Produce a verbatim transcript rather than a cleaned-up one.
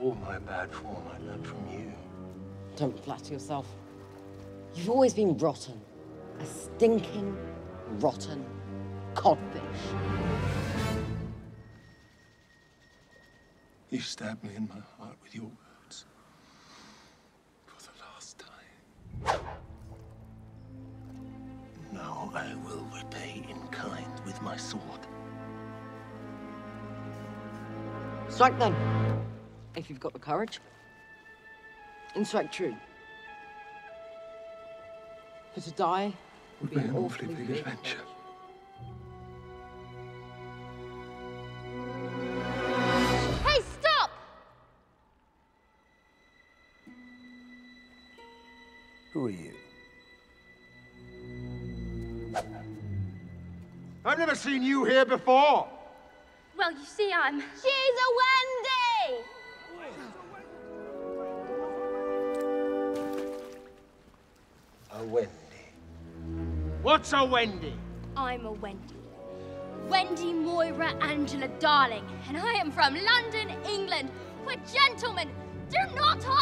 All my bad form I learned from you. Don't flatter yourself. You've always been rotten. A stinking, rotten codfish. You stabbed me in my heart with your words. For the last time. Now I will repay in kind with my sword. Strike then, if you've got the courage. And strike true. For to die would be an awfully big adventure. Hey, stop! Who are you? I've never seen you here before. Well, you see, I'm... She's a Wendy! A Wendy. What's a Wendy? I'm a Wendy. Wendy Moira Angela Darling. And I am from London, England, where gentlemen do not